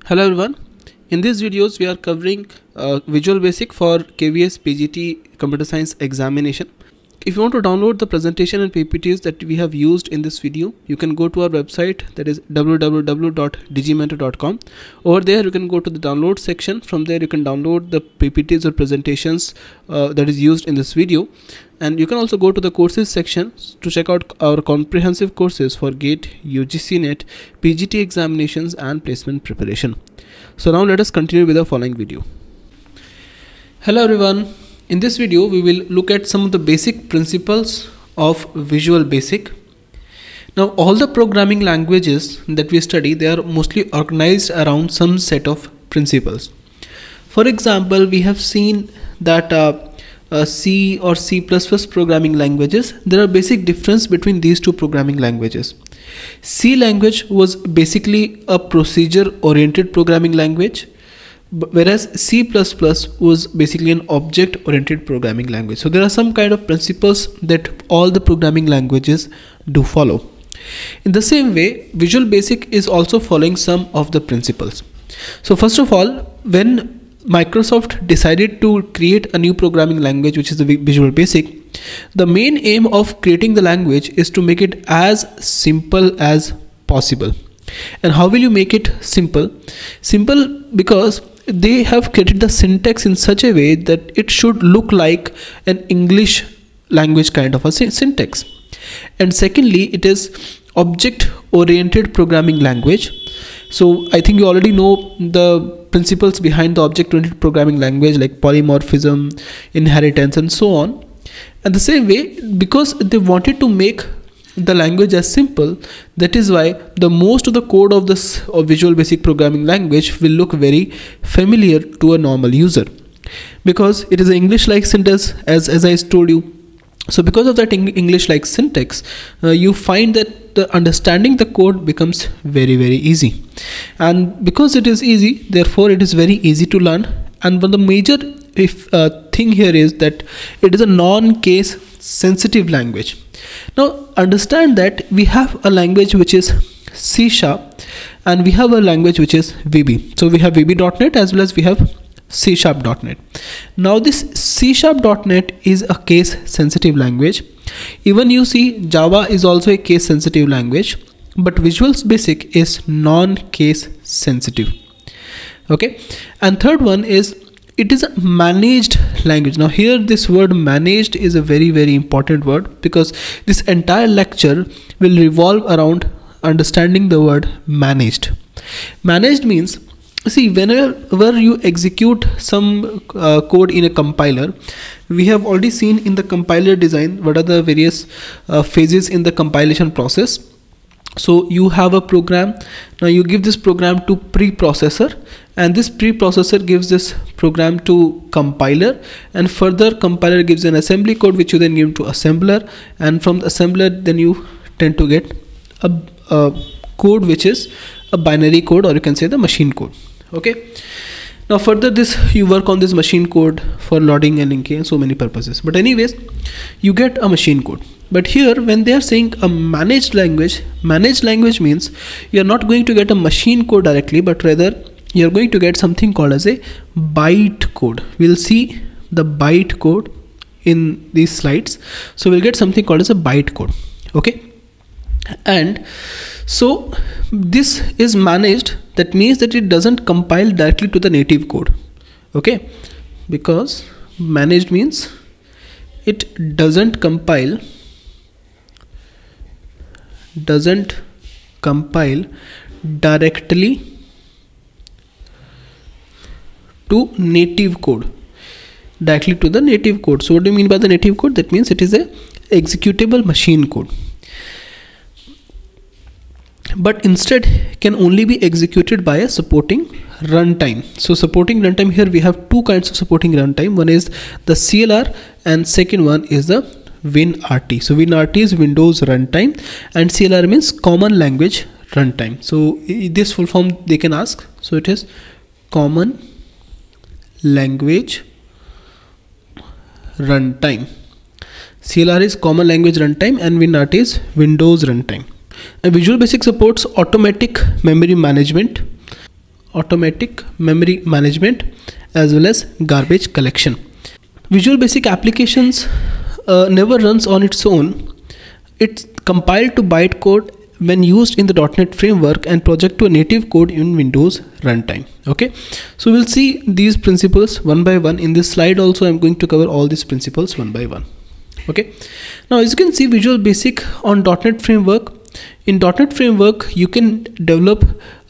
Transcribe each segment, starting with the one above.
Hello everyone. In these videos we are covering Visual Basic for KVS PGT Computer Science examination. If you want to download the presentation and PPTs that we have used in this video, you can go to our website, that is www.digimentor.com. Over there you can go to the download section. From there you can download the PPTs or presentations that is used in this video. And you can also go to the courses section to check out our comprehensive courses for GATE, UGC NET, PGT examinations and placement preparation. So now let us continue with the following video. Hello everyone. In this video we will look at some of the basic principles of Visual Basic. Now all the programming languages that we study, they are mostly organized around some set of principles. For example, we have seen that C or C++ programming languages, there are basic difference between these two programming languages. C language was basically a procedure oriented programming language, whereas C++ was basically an object oriented programming language. So there are some kind of principles that all the programming languages do follow. In the same way, Visual Basic is also following some of the principles. So first of all, when Microsoft decided to create a new programming language, which is the Visual Basic, the main aim of creating the language is to make it as simple as possible. And how will you make it simple? Simple because they have created the syntax in such a way that it should look like an English language kind of a syntax. And secondly, it is object oriented programming language. So I think you already know the principles behind the object-oriented programming language, like polymorphism, inheritance, and so on. And the same way, because they wanted to make the language as simple, that is why the most of the code of this Visual Basic programming language will look very familiar to a normal user, because it is an English-like syntax, as I told you. So because of that English-like syntax, you find that the understanding the code becomes very easy. And because it is easy, therefore it is very easy to learn. And one of the major thing here is that it is a non-case sensitive language. Now understand that we have a language which is C# and we have a language which is VB. So we have VB.NET as well as we have C#.NET. Now this C#.NET is a case sensitive language. Even you see Java is also a case sensitive language, but Visual Basic is non-case sensitive. Okay, and third one is it is a managed language. Now here this word managed is a very important word, because this entire lecture will revolve around understanding the word managed. Managed means, see, whenever you execute some code in a compiler, we have already seen in the compiler design what are the various phases in the compilation process. So you have a program. Now you give this program to preprocessor, and this preprocessor gives this program to compiler, and further compiler gives an assembly code which you then give to assembler, and from the assembler then you tend to get a code which is a binary code, or you can say the machine code. Okay, now further this you work on this machine code for loading and linking and so many purposes, but anyways you get a machine code. But here when they are saying a managed language means you are not going to get a machine code directly, but rather you are going to get something called as a byte code. We'll see the byte code in these slides. So we'll get something called as a byte code. Okay, and so this is managed. That means that it doesn't compile directly to the native code. Okay, because managed means it doesn't compile directly to native code, directly to the native code. So what do you mean by the native code? That means it is a executable machine code, but instead can only be executed by a supporting runtime. So supporting runtime, here we have two kinds of supporting runtime. One is the CLR and second one is the WinRT. So WinRT is Windows runtime and CLR means common language runtime. So this full form they can ask. So it is common language runtime. CLR is common language runtime and WinRT is Windows runtime. And Visual Basic supports automatic memory management, automatic memory management, as well as garbage collection. Visual Basic applications never runs on its own. It's compiled to bytecode when used in the .NET framework and project to a native code in Windows runtime. Okay, so we'll see these principles one by one. In this slide also I'm going to cover all these principles one by one. Okay, now as you can see, Visual Basic on .NET framework. In .NET framework you can develop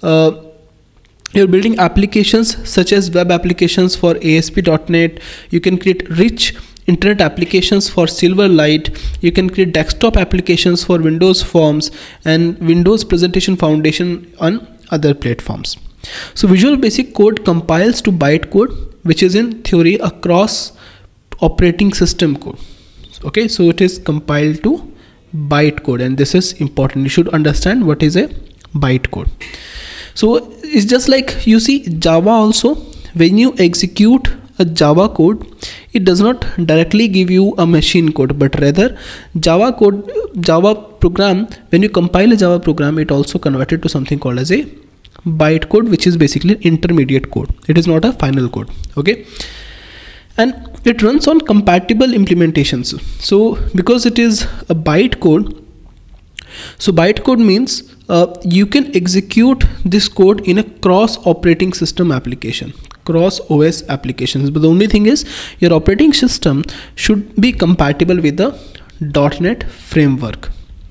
you're building applications such as web applications for ASP.NET. You can create rich internet applications for Silverlight. You can create desktop applications for Windows Forms and Windows Presentation Foundation on other platforms. So Visual Basic code compiles to bytecode, which is in theory a cross operating system code. Okay, so it is compiled to bytecode, and this is important. You should understand what is a bytecode. So it's just like you see Java also. When you execute a Java code, it does not directly give you a machine code, but rather Java program, when you compile a Java program, it also converted to something called as a bytecode, which is basically intermediate code. It is not a final code. Okay, and it runs on compatible implementations. So because it is a bytecode, so bytecode means you can execute this code in a cross operating system application, cross OS applications, but the only thing is your operating system should be compatible with the .NET framework.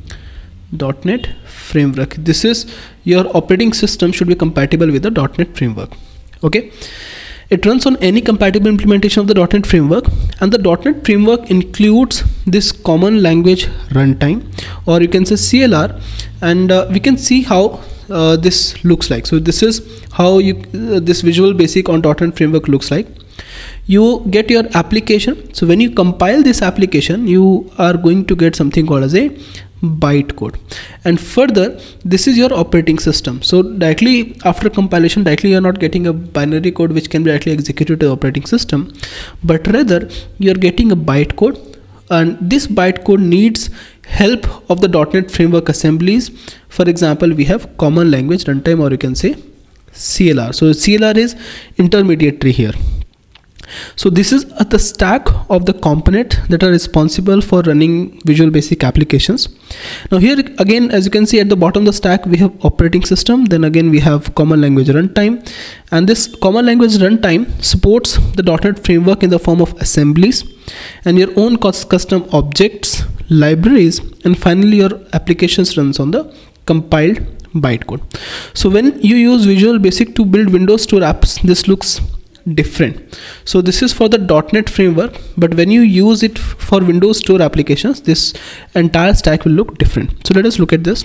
.NET framework, this is your operating system should be compatible with the .NET framework. Okay, it runs on any compatible implementation of the .NET framework, and the .NET framework includes this common language runtime, or you can say CLR, and we can see how this looks like. So this is how this Visual Basic on .NET framework looks like. You get your application. So when you compile this application, you are going to get something called as a bytecode, and further this is your operating system. So directly after compilation, directly you are not getting a binary code which can be directly executed to the operating system, but rather you are getting a bytecode, and this bytecode needs help of the .NET framework assemblies. For example, we have common language runtime, or you can say CLR. So CLR is intermediary here. So this is the stack of the component that are responsible for running Visual Basic applications. Now here again, as you can see at the bottom of the stack, we have operating system, then again we have common language runtime, and this common language runtime supports the .NET framework in the form of assemblies and your own custom objects, libraries, and finally your applications runs on the compiled bytecode. So when you use Visual Basic to build Windows Store apps, this looks different. So this is for the .NET framework, but when you use it for Windows Store applications, this entire stack will look different. So let us look at this.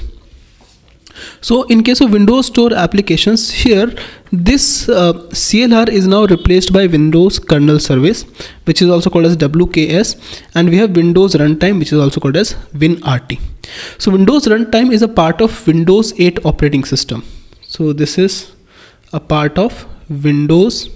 So in case of Windows Store applications, here this CLR is now replaced by Windows Kernel Service, which is also called as WKS, and we have Windows Runtime, which is also called as WinRT. So Windows Runtime is a part of Windows 8 operating system. So this is a part of Windows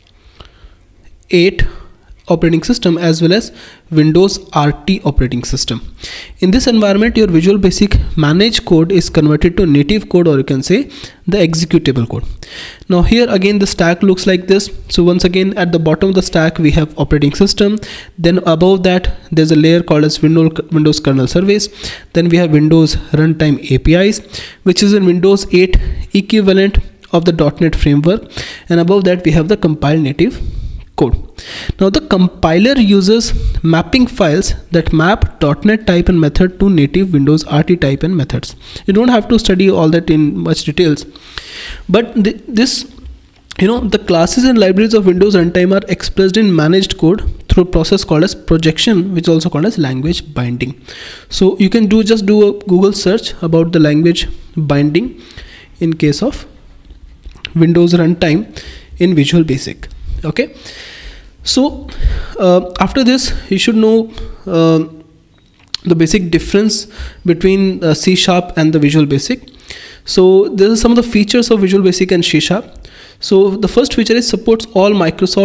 8 operating system as well as Windows RT operating system. In this environment, your Visual Basic managed code is converted to native code, or you can say the executable code. Now here again the stack looks like this. So once again at the bottom of the stack we have operating system, then above that there's a layer called as Windows Kernel Service, then we have Windows Runtime APIs, which is in Windows 8 equivalent of the .NET framework, and above that we have the compiled native code. Now the compiler uses mapping files that map .NET type and method to native Windows RT type and methods. You don't have to study all that in much details, but the classes and libraries of Windows Runtime are expressed in managed code through a process called as projection, which is also called as language binding. So you can just do a Google search about the language binding in case of Windows Runtime in Visual Basic. Okay, so after this you should know the basic difference between C# and the Visual Basic. So there are some of the features of Visual Basic and C#. So the first feature is supports all Microsoft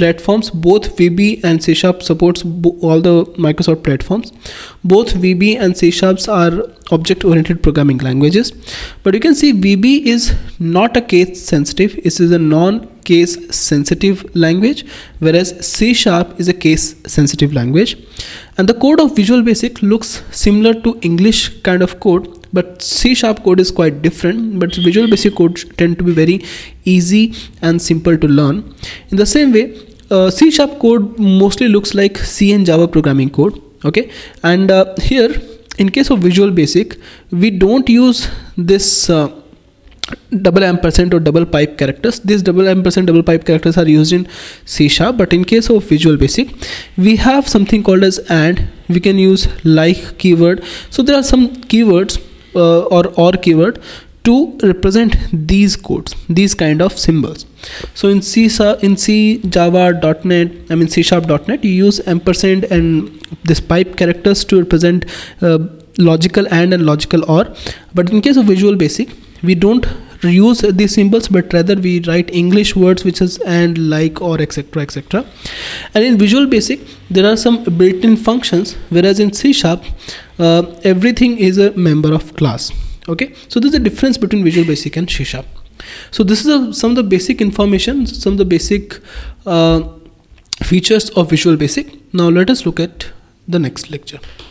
platforms. Both VB and C# supports all the Microsoft platforms. Both VB and C# are object-oriented programming languages, but you can see VB is not a case sensitive. It is a non-case sensitive language, whereas C# is a case sensitive language. And the code of Visual Basic looks similar to English kind of code, but C# code is quite different. But Visual Basic code tend to be very easy and simple to learn. In the same way, C# code mostly looks like C and Java programming code. Okay, and here in case of Visual Basic, we don't use this double ampersand or double pipe characters. These double ampersand, double pipe characters are used in C#, but in case of Visual Basic, we have something called as AND. We can use like keyword. So there are some keywords or keyword to represent these codes, these kind of symbols. So in C, Java, .NET, I mean C#.NET, you use ampersand and this pipe characters to represent logical AND and logical OR. But in case of Visual Basic, we don't use these symbols, but rather we write English words which is and, like, or, etc, etc. And in Visual Basic, there are some built-in functions, whereas in C#, everything is a member of class. Okay, so there's a difference between Visual Basic and C#. So this is some of the basic information, some of the basic features of Visual Basic. Now let us look at the next lecture.